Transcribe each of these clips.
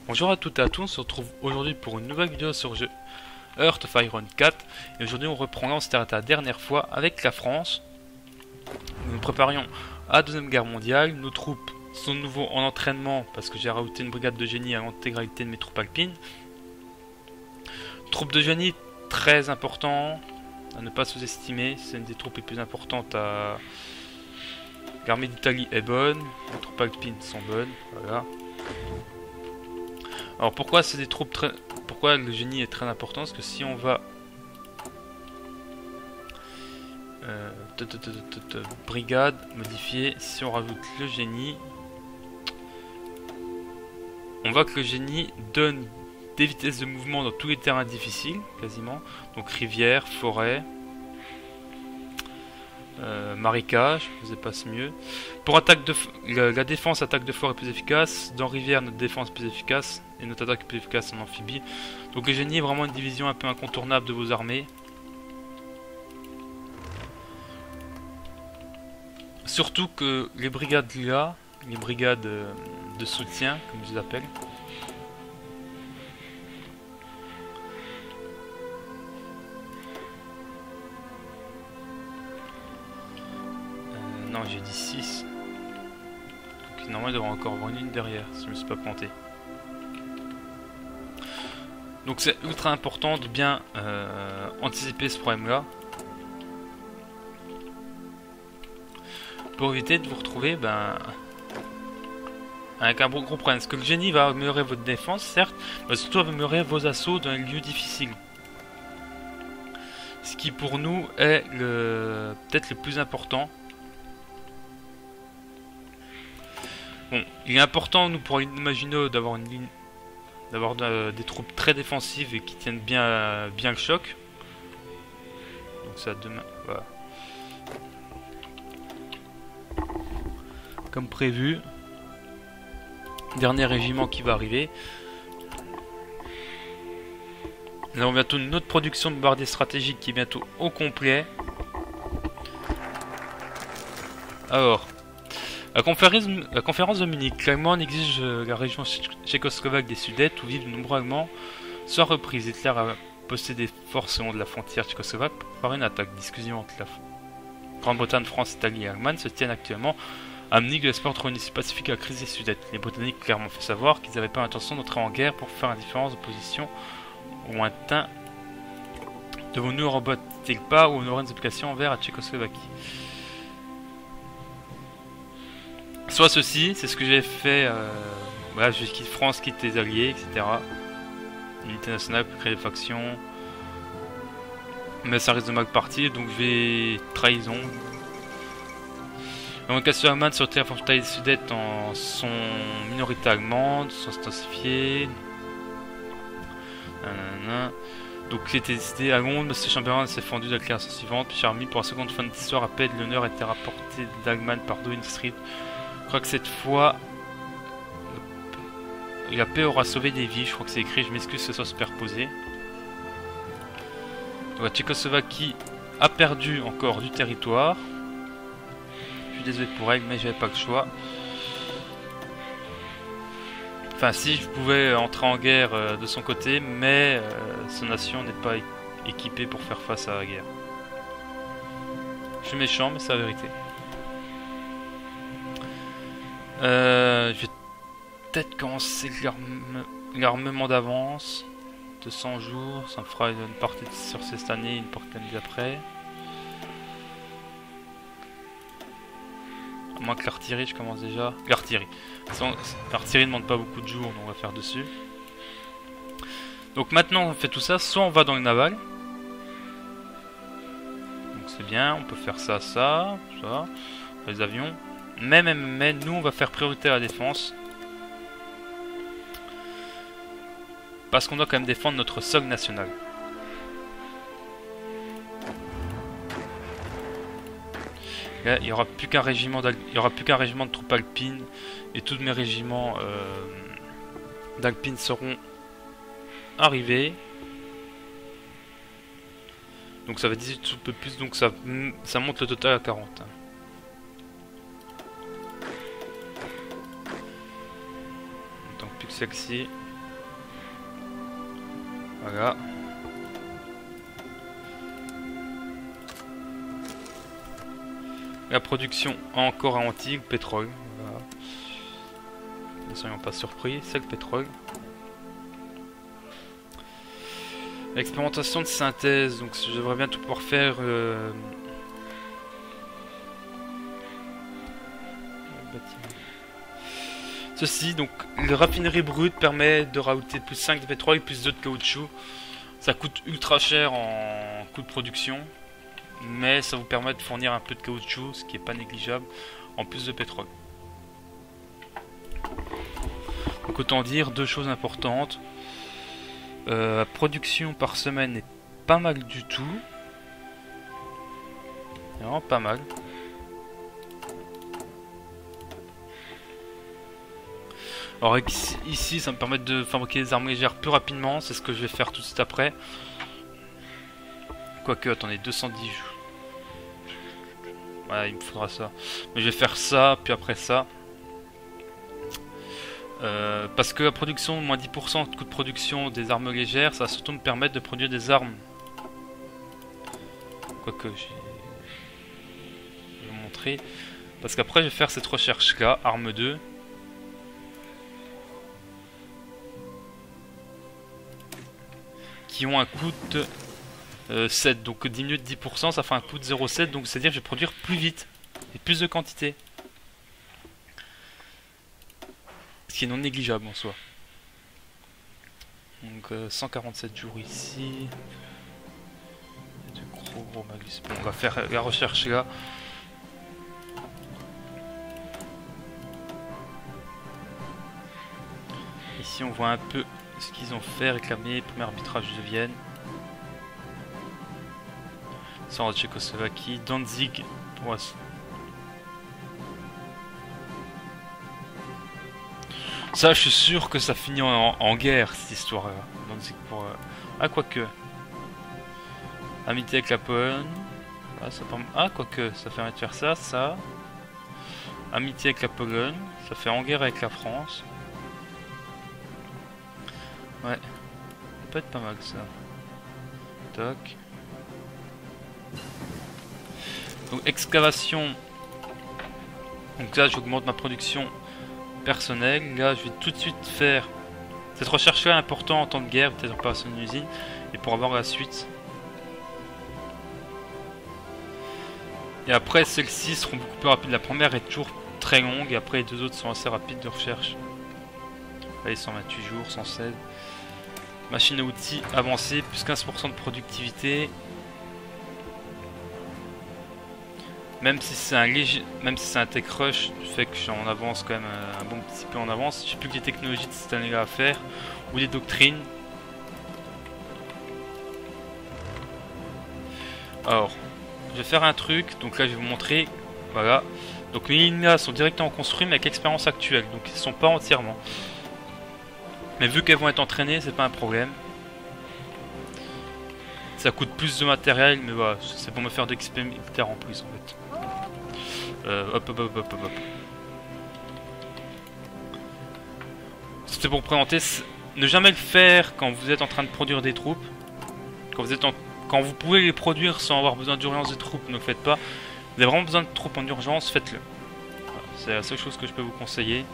Bonjour à toutes et à tous, on se retrouve aujourd'hui pour une nouvelle vidéo sur le jeu Heart of Iron 4. Et aujourd'hui on reprend là, on s'était arrêté la dernière fois avec la France. Nous nous préparions à la Deuxième Guerre mondiale. Nos troupes sont de nouveau en entraînement parce que j'ai rajouté une brigade de génie à l'intégralité de mes troupes alpines. Troupes de génie très important à ne pas sous-estimer, c'est une des troupes les plus importantes à... L'armée d'Italie est bonne, les troupes alpines sont bonnes, voilà. Alors pourquoi c'est des troupes très... Pourquoi le génie est très important? Parce que si on va... brigade, modifier, si on rajoute le génie... On voit que le génie donne des vitesses de mouvement dans tous les terrains difficiles, quasiment. Donc rivière, forêt... marécage, je vous ai passe mieux. Pour attaque de la défense, attaque de forêt est plus efficace. Dans rivière, notre défense est plus efficace. Et notre attaque est plus efficace en amphibie. Donc le génie est vraiment une division un peu incontournable de vos armées. Surtout que les brigades là, les brigades de soutien, comme je les appelle. Non, j'ai dit 6. Donc normalement il devrait encore avoir une ligne derrière, si je me suis pas planté. Donc c'est ultra important de bien anticiper ce problème-là. Pour éviter de vous retrouver avec un gros problème. Parce que le génie va améliorer votre défense, certes, mais surtout va améliorer vos assauts dans un lieu difficile. Ce qui pour nous est peut-être le plus important. Bon, il est important, nous, pour Maginot, d'avoir une ligne, d'avoir des troupes très défensives et qui tiennent bien le choc. Donc ça demain, voilà. Comme prévu. Dernier régiment qui va arriver. Nous avons bientôt une autre production de bombardiers stratégiques qui est bientôt au complet. Alors, la conférence de Munich, clairement, exige la région tchécoslovaque des Sudètes où vivent de nombreux Allemands soit reprise. Hitler a posté des forces le long de la frontière tchécoslovaque pour préparer une attaque. Discussion entre la Grande-Bretagne, France, Italie et Allemagne se tiennent actuellement à Munich de l'espoir de trouver une issue pacifique à la crise des Sudètes. Les Britanniques ont clairement fait savoir qu'ils n'avaient pas l'intention d'entrer en guerre pour faire la différence de position au lointain. Devons-nous rebattre-t-il pas ou on aura des applications envers la Tchécoslovaquie? Soit ceci, c'est ce que j'ai fait, voilà, je quitte France, quitte les alliés, etc. Unité nationale pour créer des factions. Mais ça risque de mal partir, donc je vais... Trahison. La communication allemande sur le territoire frontalier des Sudètes en son minorité allemande, sont intensifiées. Donc il était décidé à Londres, M. Chamberlain s'est fendu de la déclaration suivante. Puis Charmy, pour la seconde fin de l'histoire, appelle l'honneur a été rapporté d'Allemagne par Downing Street. Je crois que cette fois, la paix aura sauvé des vies. Je crois que c'est écrit, je m'excuse que ce soit superposé. Donc la Tchécoslovaquie a perdu encore du territoire. Je suis désolé pour elle, mais j'avais pas le choix. Enfin, si je pouvais entrer en guerre de son côté, mais son nation n'est pas équipée pour faire face à la guerre. Je suis méchant, mais c'est la vérité. Je vais peut-être commencer l'armement d'avance. 200 jours, ça me fera une partie sur cette année, une partie l'année d'après. À moins que l'artillerie, je commence déjà. L'artillerie. L'artillerie ne demande pas beaucoup de jours, donc on va faire dessus. Donc maintenant on fait tout ça, soit on va dans le naval. Donc c'est bien, on peut faire ça, les avions. Mais nous on va faire priorité à la défense. Parce qu'on doit quand même défendre notre sol national. Là, il n'y aura plus qu'un régiment de troupes alpines. Et tous mes régiments d'alpines seront arrivés. Donc ça va 18 troupes de plus, donc ça monte le total à 40. Donc plus que celle-ci. Voilà. La production encore ralentie, le pétrole. Voilà. Ne soyons pas surpris, c'est le pétrole. Expérimentation de synthèse, donc je devrais bientôt pouvoir faire ceci. Donc le raffinerie brute permet de rajouter plus 5 de pétrole et plus 2 de caoutchouc. Ça coûte ultra cher en coût de production, mais ça vous permet de fournir un peu de caoutchouc, ce qui est pas négligeable, en plus de pétrole. Donc autant dire deux choses importantes. La production par semaine est pas mal du tout. Vraiment pas mal. Alors ici ça me permet de fabriquer des armes légères plus rapidement. C'est ce que je vais faire tout de suite après. Quoique, attendez, 210. Voilà, il me faudra ça. Mais je vais faire ça, puis après ça. Parce que la production, moins 10% de coût de production des armes légères, ça va surtout me permettre de produire des armes. Quoique, je vais vous montrer. Parce qu'après, je vais faire cette recherche là, arme 2. Qui ont un coût de 7. Donc diminuer de 10%, ça fait un coût de 0,7. Donc c'est-à-dire que je vais produire plus vite et plus de quantité. Ce qui est non négligeable en soi. Donc 147 jours ici. De gros malus. Bon, on va faire la recherche là. Ici on voit un peu ce qu'ils ont fait, réclamer premier arbitrage de Vienne. Sans la Tchécoslovaquie, Danzig pour ça, je suis sûr que ça finit en guerre, cette histoire-là. Pour... Ah, quoique. Amitié avec la Pologne. Ah, ça permet... Ah, quoique, ça permet de faire ça, ça. Amitié avec la Pologne. Ça fait en guerre avec la France. Ouais. Ça peut être pas mal, ça. Toc. Donc, excavation. Donc là, j'augmente ma production personnel. Là je vais tout de suite faire cette recherche là importante en temps de guerre, peut-être pas sur une usine, et pour avoir la suite. Et après celles-ci seront beaucoup plus rapides. La première est toujours très longue et après les deux autres sont assez rapides de recherche. Allez, 128 jours, 116. Machine à outils avancée, plus 15% de productivité. Même si c'est un léger, même si c'est un tech rush, du fait que j'en avance quand même un bon petit peu en avance. J'ai plus que les technologies de cette année-là à faire ou les doctrines. Alors, je vais faire un truc. Donc là, je vais vous montrer. Voilà. Donc les lignes là sont directement construites mais avec l'expérience actuelle. Donc ils ne sont pas entièrement. Mais vu qu'elles vont être entraînées, c'est pas un problème. Ça coûte plus de matériel, mais voilà, c'est pour me faire d'XP militaire en plus en fait. Hop. C'était pour présenter. Ne jamais le faire quand vous êtes en train de produire des troupes. Quand vous pouvez les produire sans avoir besoin d'urgence des troupes, ne le faites pas. Vous avez vraiment besoin de troupes en urgence, faites-le. Voilà, c'est la seule chose que je peux vous conseiller.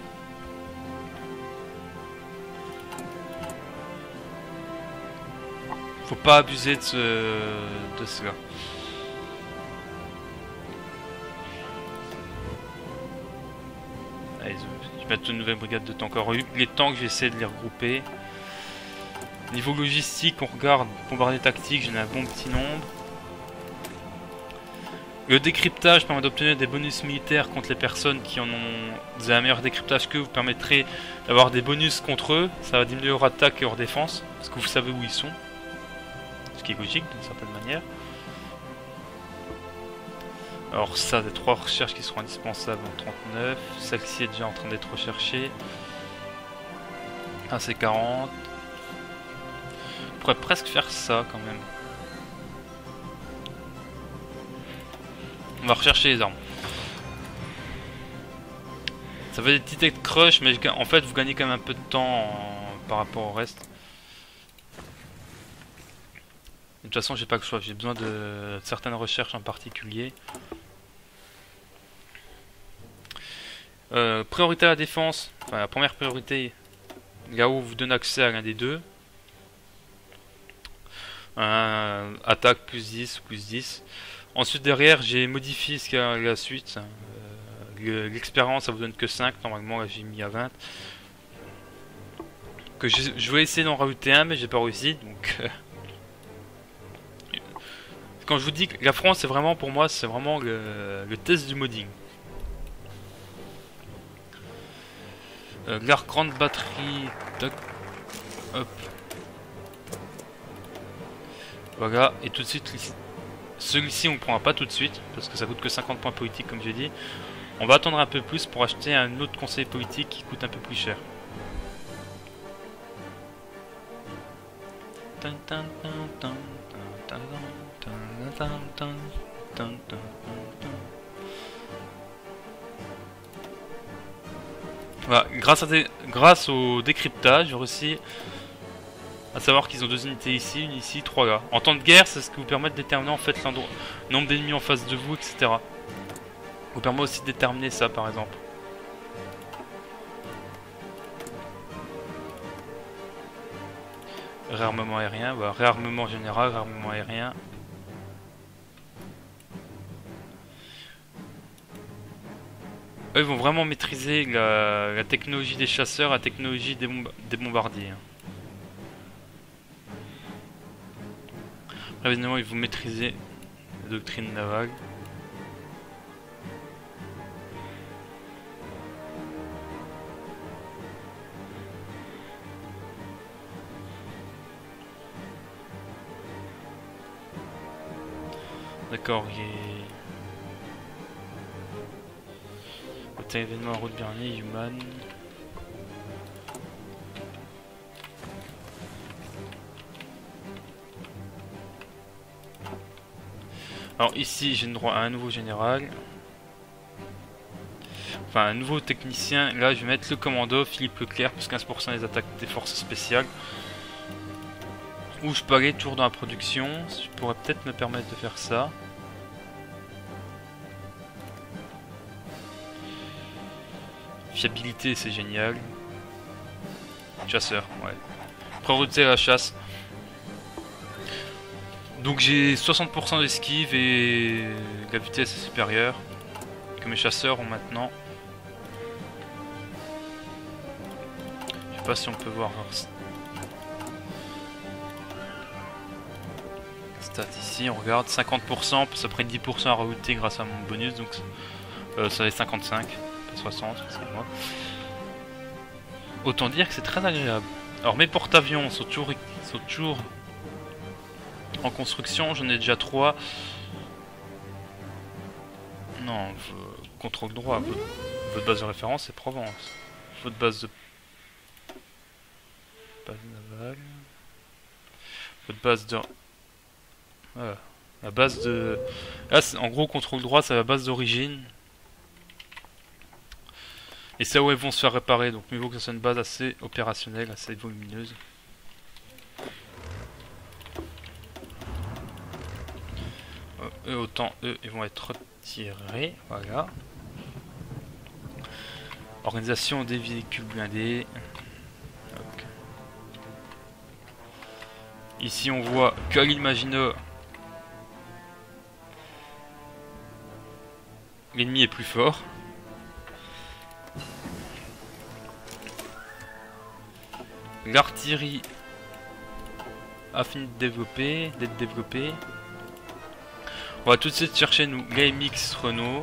Faut pas abuser de cela. Allez, je vais mettre une nouvelle brigade de tanks. Alors, les tanks, je vais essayer de les regrouper. Niveau logistique, on regarde bombardier tactique, j'en ai un bon petit nombre. Le décryptage permet d'obtenir des bonus militaires contre les personnes qui en ont un meilleur décryptage que vous, permettrez d'avoir des bonus contre eux. Ça va diminuer leur attaque et leur défense, parce que vous savez où ils sont. Ce qui est logique d'une certaine manière. Alors ça, des 3 recherches qui seront indispensables en 39. Celle-ci est déjà en train d'être recherchée. Ah, c'est 40. Je pourrais presque faire ça quand même. On va rechercher les armes. Ça fait des petits tech crush, mais en fait vous gagnez quand même un peu de temps par rapport au reste. toute façon, j'ai pas le choix. J'ai besoin de certaines recherches en particulier. Priorité à la défense. Enfin, la première priorité, là où vous donne accès à l'un des deux. Attaque plus 10, plus 10. Ensuite, derrière, j'ai modifié ce qu'il y a à la suite. L'expérience, ça vous donne que 5. Normalement, là, j'ai mis à 20. Que je vais essayer d'en rajouter un, mais j'ai pas réussi. Donc, quand je vous dis que la France, c'est vraiment pour moi, c'est vraiment le test du modding. La grande batterie. Toc, hop. Voilà, et tout de suite, celui-ci on ne prendra pas tout de suite, parce que ça coûte que 50 points politiques comme j'ai dit. On va attendre un peu plus pour acheter un autre conseil politique qui coûte un peu plus cher. Voilà, grâce au décryptage, j'ai réussi à savoir qu'ils ont deux unités ici, une ici, 3 là. En temps de guerre, c'est ce qui vous permet de déterminer en fait le nombre d'ennemis en face de vous, etc. Vous permet aussi de déterminer ça par exemple. Réarmement aérien, voilà, réarmement général, réarmement aérien. Eux, ils vont vraiment maîtriser la technologie des chasseurs, la technologie des bombardiers. Après, évidemment, ils vont maîtriser la doctrine navale. D'accord, il est... Hôtel événement route Bernier, Human. Alors ici j'ai le droit à un nouveau général. Enfin un nouveau technicien. Là je vais mettre le commando Philippe Leclerc plus 15% des attaques des forces spéciales. Ou je peux aller toujours dans la production. Je pourrais peut-être me permettre de faire ça. Fiabilité c'est génial. Chasseur, ouais. Priorité à la chasse. Donc j'ai 60% d'esquive et la vitesse est supérieure que mes chasseurs ont maintenant. Je sais pas si on peut voir stats ici, on regarde 50%, ça prend 10% à rajouter grâce à mon bonus, donc ça fait 55, pas 60, excusez-moi. Autant dire que c'est très agréable. Alors mes porte-avions sont toujours en construction, j'en ai déjà 3. Non, contrôle droit, votre base de référence c'est Provence. Votre base navale. Votre base de... Voilà. La base de... Là, en gros, contrôle droit, c'est la base d'origine. Et c'est où elles vont se faire réparer, donc mieux vaut que ce soit une base assez opérationnelle, assez volumineuse. Autant eux, ils vont être retirés, voilà. Organisation des véhicules blindés. Okay. Ici on voit qu'à l'île Maginot, l'ennemi est plus fort. L'artillerie a fini d'être développée. On va tout de suite chercher nous l'AMX Renault.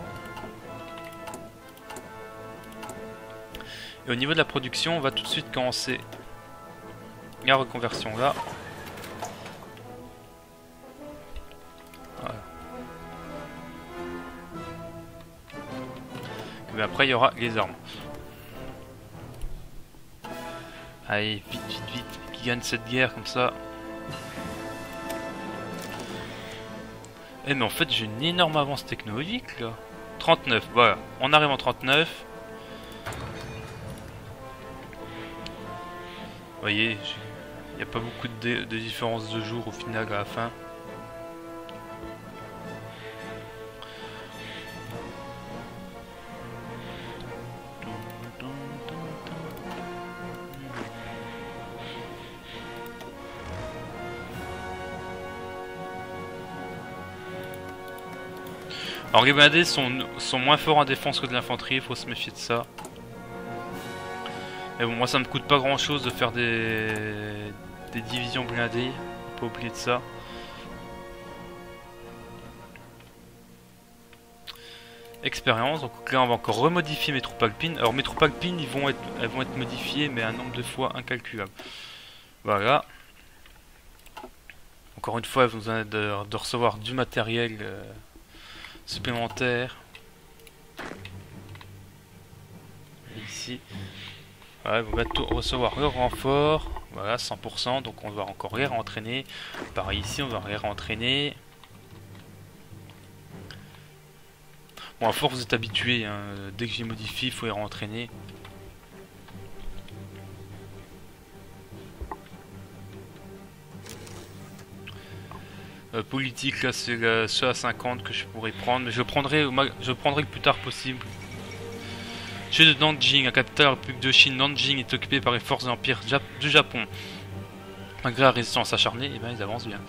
Et au niveau de la production, on va tout de suite commencer la reconversion là. Voilà. Et après il y aura les armes. Allez, vite, vite, vite, qui gagne cette guerre comme ça. Eh mais en fait j'ai une énorme avance technologique là. 39, voilà, on arrive en 39. Vous voyez, il n'y a pas beaucoup de différence de jour au final à la fin. Alors les blindés sont moins forts en défense que de l'infanterie, il faut se méfier de ça. Mais bon, moi ça me coûte pas grand chose de faire des divisions blindées, faut pas oublier de ça. Expérience, donc là on va encore remodifier mes troupes alpines. Alors mes troupes alpines elles vont être modifiées mais un nombre de fois incalculable. Voilà. Encore une fois, elles vont de recevoir du matériel supplémentaire. Et ici, voilà, ils vont bientôt recevoir leur renfort. Voilà, 100%, donc on va encore les rentraîner. Pareil ici, on va les rentraîner. Bon, à force vous êtes habitués, hein, dès que j'ai modifié, il faut les rentraîner. Politique, là c'est ceux à 50 que je pourrais prendre, mais je prendrai le plus tard possible. Jeu de Nanjing, la capitale de la République de Chine. Nanjing est occupée par les forces de l'Empire du Japon. Malgré la résistance acharnée, et ben ils avancent bien.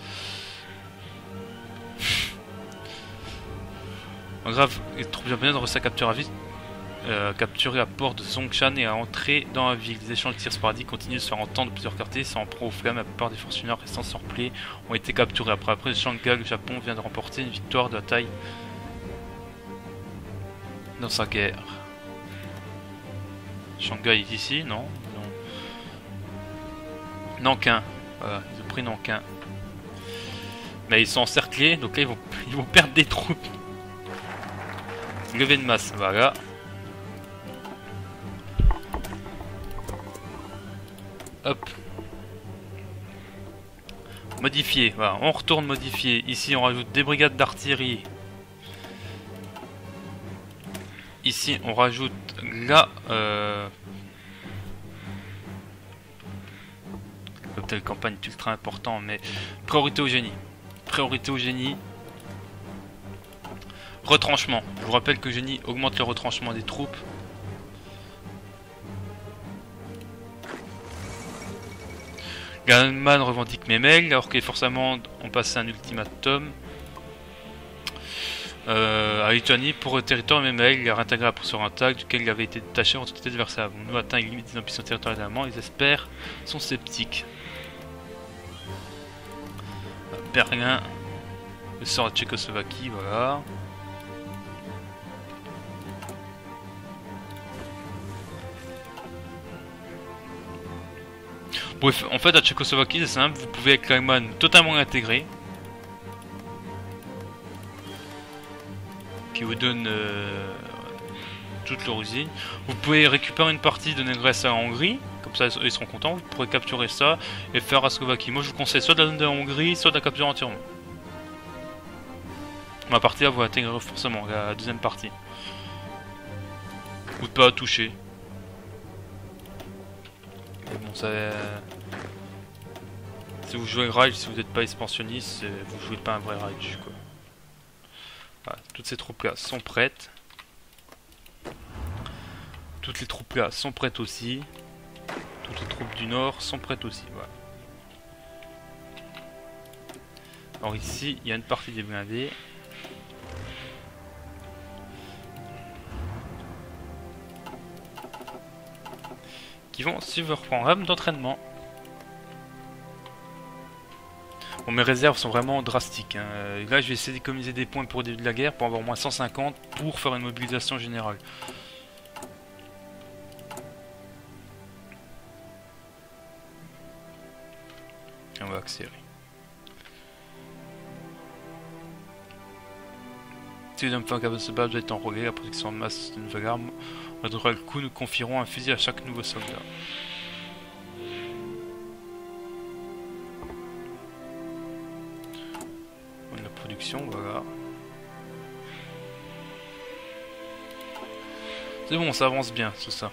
En grave, les troupes japonaises ont réussi à capturer à port de Zhongshan et à entrer dans la ville. Les échanges de tirs sporadiques continuent de se faire entendre de plusieurs quartiers sans pro aux flammes. La plupart des forces chinoises restant sur play ont été capturées. Après le Shanghai, le Japon vient de remporter une victoire de la taille dans sa guerre. Shanghai est ici, non, non. Nankin, voilà, ils ont pris Nankin. Mais ils sont encerclés, donc là ils vont perdre des troupes. Levée de masse, voilà. Hop. Modifier, voilà, on retourne modifier. Ici on rajoute des brigades d'artillerie. Ici on rajoute là telle campagne est ultra important, mais priorité au génie. Priorité au génie. Retranchement. Je vous rappelle que génie augmente le retranchement des troupes. L'Allemagne revendique Memel, alors que les forces allemandes ont passé un ultimatum à Lituanie pour le territoire Memel. Il a réintégré la pression intact duquel il avait été détaché en totalité de Versailles. Nous atteint les limites des ambitions territoriales allemandes, les experts sont sceptiques. Berlin, le sort de Tchécoslovaquie, voilà. Bref, en fait, la Tchécoslovaquie, c'est simple, vous pouvez avec l'Allemagne totalement l'intégrer. Qui vous donne toute leur usine. Vous pouvez récupérer une partie, donner Grèce à la Hongrie, comme ça ils seront contents, vous pourrez capturer ça et faire la Slovaquie. Moi je vous conseille soit de la donner à la Hongrie, soit de la capturer entièrement. Ma partie là vous intégrerez forcément, la deuxième partie. Ou de pas la toucher. Mais bon ça... si vous jouez Rage, si vous n'êtes pas expansionniste, vous jouez pas un vrai Rage quoi. Voilà, toutes ces troupes là sont prêtes. Toutes les troupes là sont prêtes aussi. Toutes les troupes du nord sont prêtes aussi. Voilà. Alors ici, il y a une partie des blindés. Qui vont suivre leur programme d'entraînement. Bon, mes réserves sont vraiment drastiques. Hein. Là, je vais essayer d'économiser des points pour le début de la guerre pour avoir au moins 150 pour faire une mobilisation générale. Et on va accélérer. Si les hommes capable de se battre doit être enrôlé, la protection de masse de nouvelle arme. On réduira le coût, nous confierons un fusil à chaque nouveau soldat. La production, voilà. C'est bon, ça avance bien, tout ça.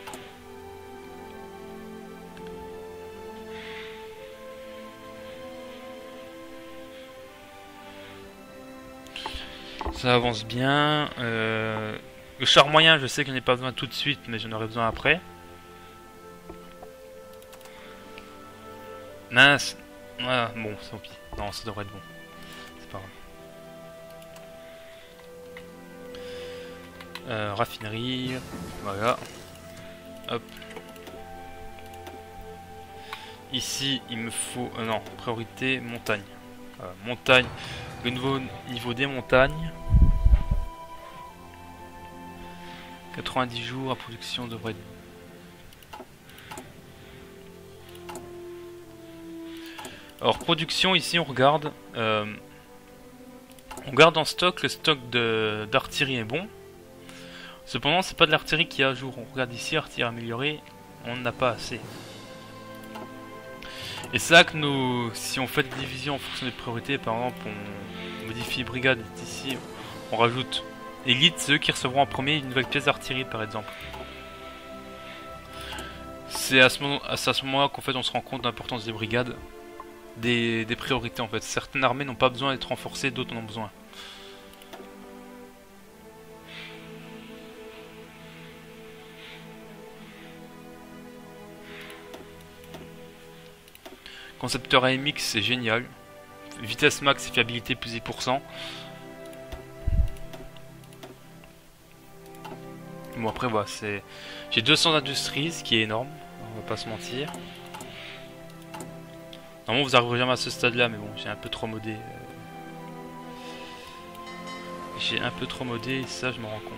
Ça avance bien. Le char moyen, je sais que j'en ai pas besoin tout de suite, mais j'en aurai besoin après. Mince. Ah, bon, tant pis. Non, ça devrait être bon. C'est pas grave. Raffinerie, voilà. Hop. Ici, il me faut... non, priorité, montagne. Montagne, le nouveau niveau des montagnes. 90 jours, la production devrait être... Alors, production, ici, on regarde en stock. Le stock d'artillerie est bon. Cependant, c'est pas de l'artillerie qui est à jour. On regarde ici, artillerie améliorée, on n'a pas assez. Et c'est là que si on fait des divisions en fonction des priorités, par exemple, on modifie brigade ici, on rajoute élite, ceux qui recevront en premier une nouvelle pièce d'artillerie, par exemple. C'est à ce moment-là qu'en fait on se rend compte de l'importance des brigades, des priorités en fait. Certaines armées n'ont pas besoin d'être renforcées, d'autres en ont besoin. Concepteur AMX, c'est génial. Vitesse max et fiabilité plus 10%. Bon après voilà, j'ai 200 industries, ce qui est énorme, on va pas se mentir. Normalement vous arriverez jamais à ce stade là, mais bon, j'ai un peu trop modé. J'ai un peu trop modé, et ça je me rends compte.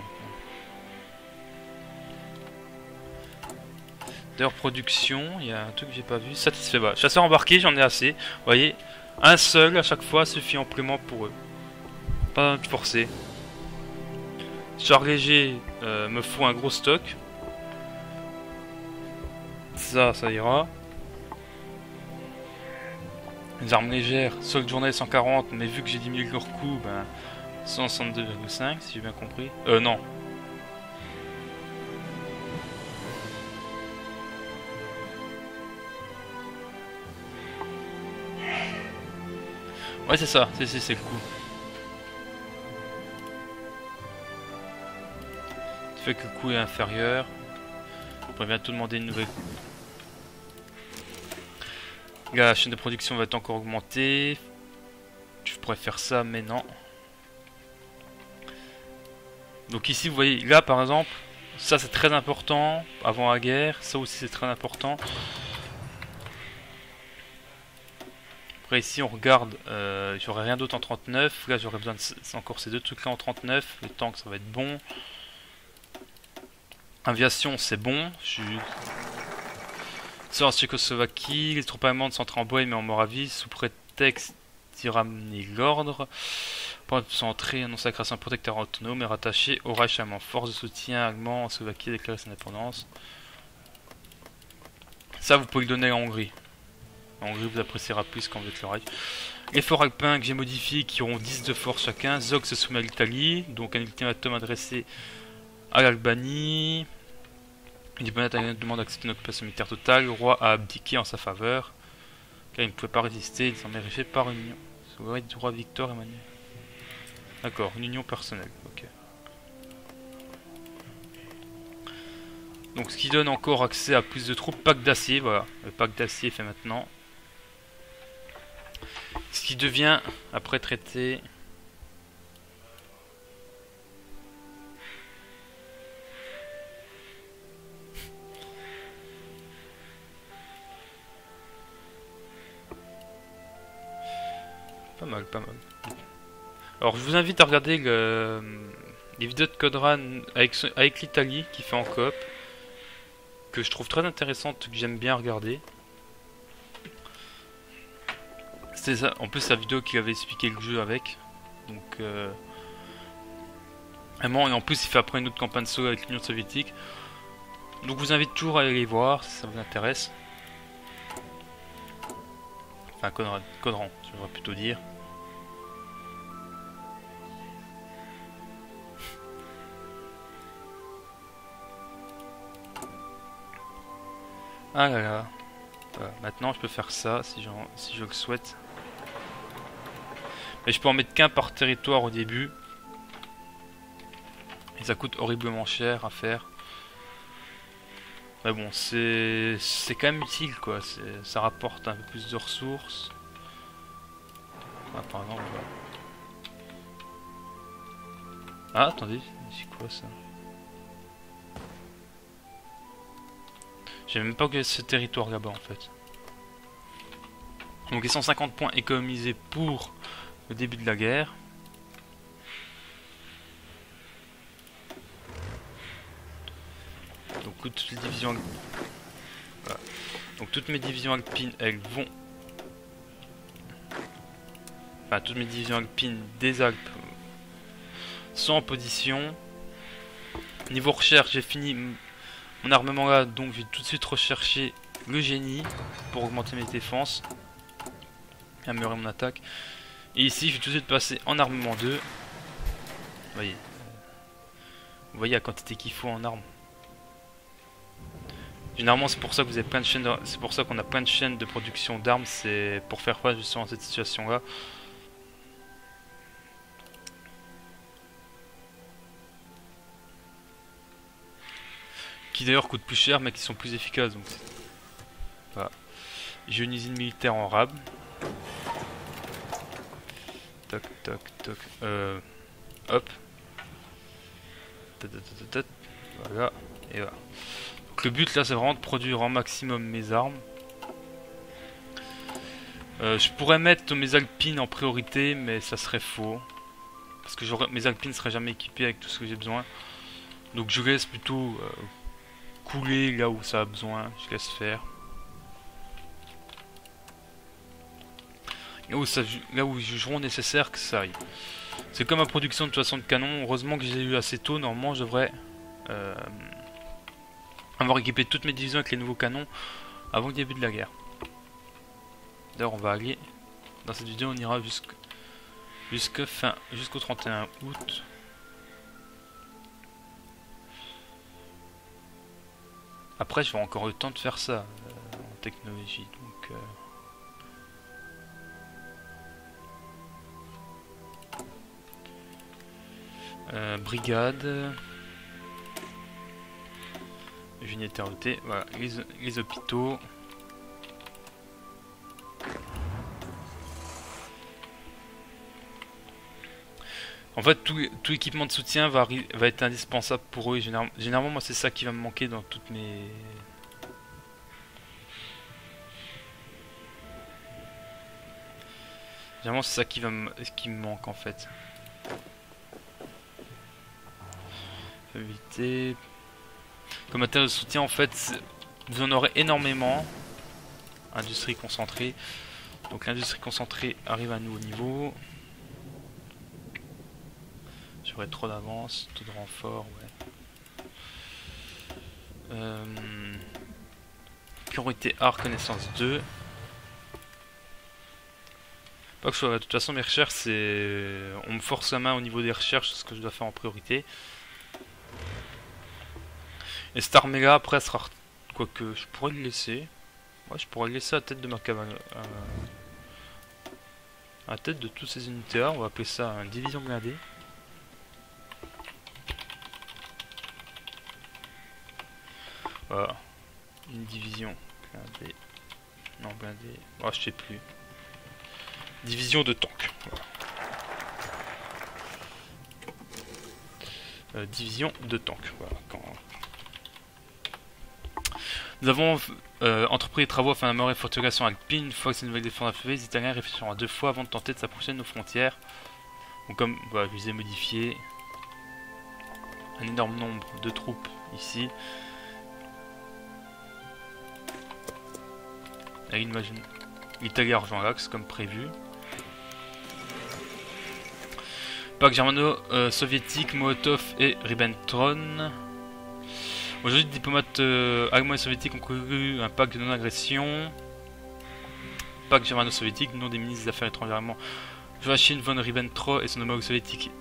D'ailleurs production, il y a un truc que j'ai pas vu, satisfait. Bah, chasseur embarqué, j'en ai assez. Vous voyez, un seul à chaque fois suffit amplement pour eux. Pas de forcer. Char léger, me faut un gros stock. Ça ira. Les armes légères, solde journée 140, mais vu que j'ai diminué leur coût, ben 162,5 si j'ai bien compris. Non. Ouais c'est ça, c'est le coup. Ça fait que le coût est inférieur. On pourrait bientôt demander une nouvelle. Là, la chaîne de production va être encore augmentée. Je pourrais faire ça, mais non. Donc ici, vous voyez, là par exemple, ça c'est très important avant la guerre. Ça aussi c'est très important. Après ici on regarde, j'aurais rien d'autre en 39. Là j'aurais besoin de encore ces deux trucs là en 39. Le tank ça va être bon. Aviation c'est bon. Je suis sur en Tchécoslovaquie. Les troupes allemandes sont entrées en Bohême et en Moravie sous prétexte d'y ramener l'ordre. Pour entrer annonce la création d'un protecteur autonome et rattaché au Reich allemand. Force de soutien allemand en Slovaquie a déclaré son indépendance. Ça vous pouvez le donner en Hongrie. En Hongrie vous appréciera plus quand vous êtes le Reich. Les forts alpins que j'ai modifiés qui auront 10 de force chacun. Zog se soumet à l'Italie. Donc un ultimatum adressé à l'Albanie. Le diplomate demande d'accepter une occupation militaire totale. Le roi a abdiqué en sa faveur. Car il ne pouvait pas résister. Désormais réché par une union. Sous le du roi Victor Emmanuel. D'accord, une union personnelle. Ok. Donc ce qui donne encore accès à plus de troupes. Pack d'acier, voilà. Le pack d'acier est fait maintenant. Ce qui devient, après traité... Pas mal, pas mal. Alors je vous invite à regarder les vidéos de Codran avec l'Italie qui fait en coop. Que je trouve très intéressante, que j'aime bien regarder. C'était ça, en plus la vidéo qui avait expliqué le jeu avec. Donc vraiment, et en plus il fait après une autre campagne solo avec l'Union soviétique. Donc je vous invite toujours à aller les voir si ça vous intéresse. Enfin Codran, je devrais plutôt dire. Ah là là. Voilà. Maintenant je peux faire ça si je le souhaite. Mais je peux en mettre qu'un par territoire au début. Et ça coûte horriblement cher à faire. Mais bon, c'est quand même utile quoi. Ça rapporte un peu plus de ressources. Ah, par exemple. Ah, attendez, c'est quoi ça? J'ai même pas que ce territoire là-bas en fait. Donc les 150 points économisés pour le début de la guerre. Donc toutes les divisions... Voilà. Donc toutes mes divisions alpines, elles vont... Enfin, toutes mes divisions alpines des Alpes sont en position. Niveau recherche, j'ai fini mon armement là, donc je vais tout de suite rechercher le génie pour augmenter mes défenses, améliorer mon attaque. Et ici, je vais tout de suite passer en armement 2. Vous voyez la quantité qu'il faut en armes. Généralement, c'est pour ça que vous avez plein de chaînes. C'est pour ça qu'on a plein de chaînes de production d'armes. C'est pour faire face justement à cette situation-là. Qui d'ailleurs coûtent plus cher mais qui sont plus efficaces. Donc voilà. J'ai une usine militaire en rab. Toc toc toc. Hop. Voilà. Et voilà. Donc le but là c'est vraiment de produire en maximum mes armes. Je pourrais mettre mes alpines en priorité mais ça serait faux. Parce que mes alpines ne seraient jamais équipées avec tout ce que j'ai besoin. Donc je laisse plutôt... couler là où ça a besoin, je laisse faire. Là où ils jugeront nécessaire que ça aille. C'est comme ma production de 60 canons. Heureusement que j'ai eu assez tôt. Normalement, je devrais avoir équipé toutes mes divisions avec les nouveaux canons avant le début de la guerre. D'ailleurs, on va aller dans cette vidéo, on ira jusqu'au 31 août. Après, je vais encore eu le temps de faire ça en technologie. Donc, brigade. Unité RET. Voilà, les hôpitaux. En fait, tout équipement de soutien va être indispensable pour eux. Et généralement, moi, c'est ça qui va me manquer dans toutes mes... Généralement, c'est ça qui me manque, en fait. Éviter... Comme matériel de soutien, en fait, vous en aurez énormément. Industrie concentrée. Donc, l'industrie concentrée arrive à nouveau niveau. J'aurais trop d'avance, tout de renfort, ouais. Priorité A, reconnaissance 2. Pas que je sois... De toute façon, mes recherches, c'est... On me force la main au niveau des recherches, c'est ce que je dois faire en priorité. Et cette armée-là, après, sera... Quoique, je pourrais le laisser. Ouais, je pourrais le laisser à la tête de ma cavalerie. À la tête de toutes ces unités-là, on va appeler ça une division blindée. Voilà. Une division blindée. Non, blindée. Oh, je sais plus. Division de tanks. Voilà. Division de tanks. Voilà. Nous avons entrepris les travaux afin d'améliorer la fortification alpine. Une fois que ces nouvelles défenses achevées, les Italiens réfléchiront à 2 fois avant de tenter de s'approcher de nos frontières. Donc, comme voilà, je les ai modifiés. Un énorme nombre de troupes ici. Avec une imagine l'Italie a rejoint l'Axe comme prévu. Pacte germano-soviétique, Molotov et Ribbentrop. Aujourd'hui, les diplomates allemands et soviétiques ont conclu un pacte de non-agression. Pacte germano-soviétique, nom des ministres des Affaires étrangères allemands Joachim von Ribbentrop et son homologue soviétique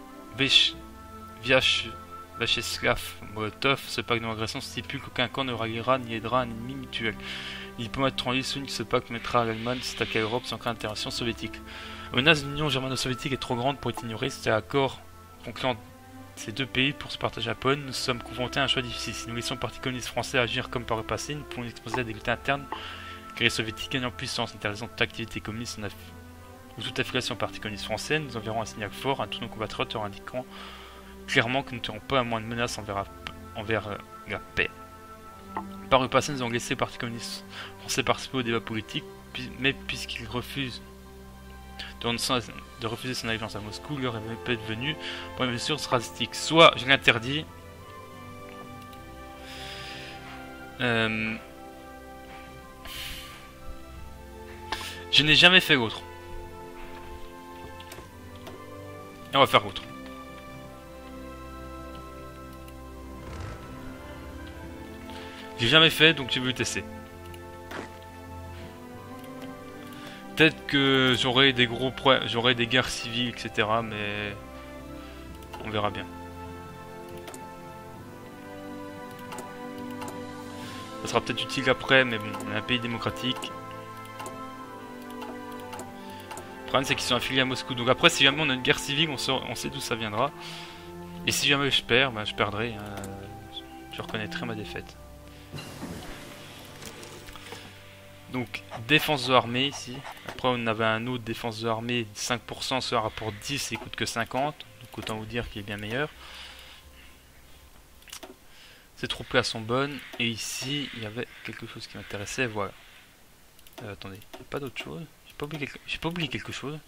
Vyacheslav Molotov. Ce pacte de non-agression stipule qu'aucun camp ne ralliera ni aidera un ennemi mutuel. Les diplomates étrangers soulignent que ce pacte mettra l'Allemagne s'attaquer à l'Europe sans créer d'intervention soviétique. La menace de l'Union germano-soviétique est trop grande pour être ignorée. C'était l'accord conclu entre ces deux pays pour se partager la Pologne. Nous sommes confrontés à un choix difficile. Si nous laissons le Parti communiste français agir comme par le passé, nous pouvons exposer à des luttes internes car les soviétiques gagnent en puissance. Interdisant toute activité communiste ou toute affiliation au Parti communiste français, nous enverrons un signal fort à tous nos compatriotes leur indiquant clairement que nous ne n'aurons pas à moins de menaces envers la paix. Par le passé, nous avons laissé le Parti communiste français participer au débat politique, mais puisqu'il refuse de refuser son allégeance à Moscou, l'heure est peut-être venue pour une mesure drastique. Soit je l'interdis, je n'ai jamais fait l'autre. Et on va faire l'autre. J'ai jamais fait, donc j'ai voulu tester. Peut-être que j'aurai des gros problèmes, j'aurai des guerres civiles, etc. Mais on verra bien. Ça sera peut-être utile après, mais bon, on est un pays démocratique. Le problème, c'est qu'ils sont affiliés à Moscou. Donc après, si jamais on a une guerre civile, on sait d'où ça viendra. Et si jamais je perds, bah, je perdrai. Je reconnaîtrai ma défaite. Donc défense de l'armée ici. Après on avait un autre défense de l'armée 5%, ce rapport 10 et coûte que 50. Donc autant vous dire qu'il est bien meilleur. Ces troupes là sont bonnes. Et ici il y avait quelque chose qui m'intéressait. Voilà. Attendez, il n'y a pas d'autre chose. J'ai pas oublié quelque chose.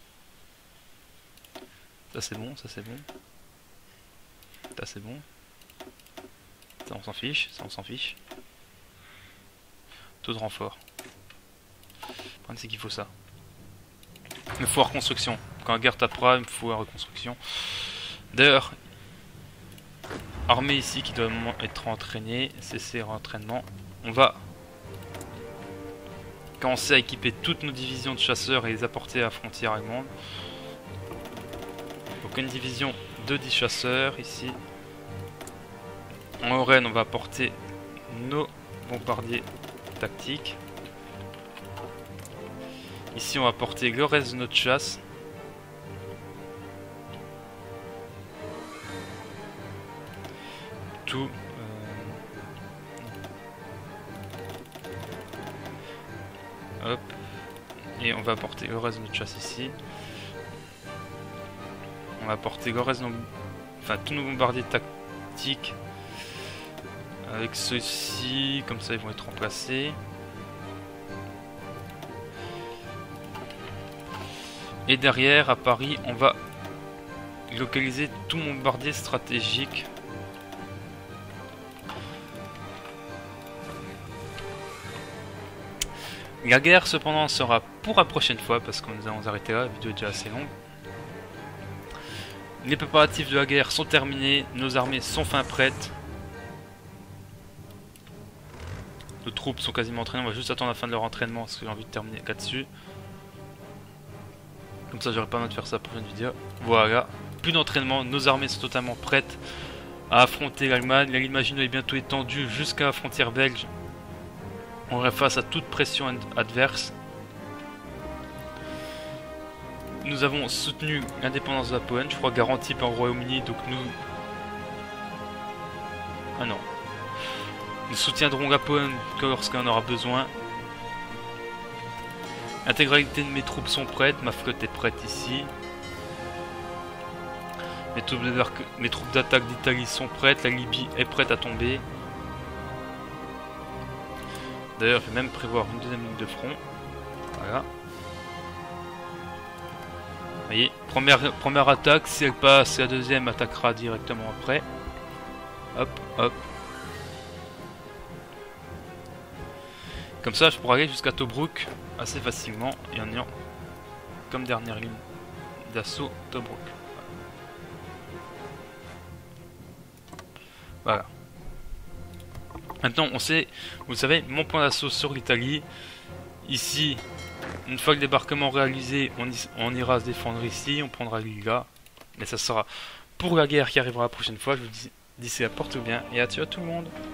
Ça c'est bon, ça c'est bon. Ça c'est bon. Ça on s'en fiche, ça on s'en fiche. Taux de renfort. Le problème c'est qu'il faut ça. Il faut la reconstruction. Quand la guerre tapera, il faut la reconstruction. D'ailleurs, armée ici qui doit être entraînée, cesser l'entraînement. On va commencer à équiper toutes nos divisions de chasseurs et les apporter à la frontière allemande. Donc une division de 10 chasseurs ici. En Lorraine, on va apporter nos bombardiers tactiques. Ici, on va porter le reste de notre chasse. Tout. Hop. Et on va porter le reste de notre chasse ici. On va porter le reste de nos... Enfin, tous nos bombardiers tactiques. Avec ceux-ci, comme ça ils vont être remplacés. Et derrière, à Paris, on va localiser tout mon bombardier stratégique. La guerre, cependant, sera pour la prochaine fois, parce que nous allons arrêter là, la vidéo est déjà assez longue. Les préparatifs de la guerre sont terminés, nos armées sont fin prêtes. Nos troupes sont quasiment entraînées, on va juste attendre la fin de leur entraînement, parce que j'ai envie de terminer là-dessus. Comme ça j'aurai pas besoin de faire ça pour une vidéo. Voilà, plus d'entraînement, nos armées sont totalement prêtes à affronter l'Allemagne. La ligne Maginot est bientôt étendue jusqu'à la frontière belge. On est face à toute pression adverse. Nous avons soutenu l'indépendance de la Pologne, je crois garantie par le Royaume-Uni, donc nous... Ah non. Nous soutiendrons la Pologne que lorsqu'on aura besoin. L'intégralité de mes troupes sont prêtes, ma flotte est prête ici. Mes troupes d'attaque d'Italie sont prêtes, la Libye est prête à tomber. D'ailleurs, je vais même prévoir une deuxième ligne de front. Voilà. Vous voyez, première attaque, si elle passe, la deuxième attaquera directement après. Hop, hop. Comme ça, je pourrai aller jusqu'à Tobruk assez facilement et en ayant comme dernière ligne d'assaut Tobruk. Voilà. Maintenant, on sait, vous savez, mon point d'assaut sur l'Italie. Ici, une fois le débarquement réalisé, on ira se défendre ici, on prendra l'île là. Mais ça sera pour la guerre qui arrivera la prochaine fois. Je vous dis d'ici là, portez-vous bien et adieu à tout le monde.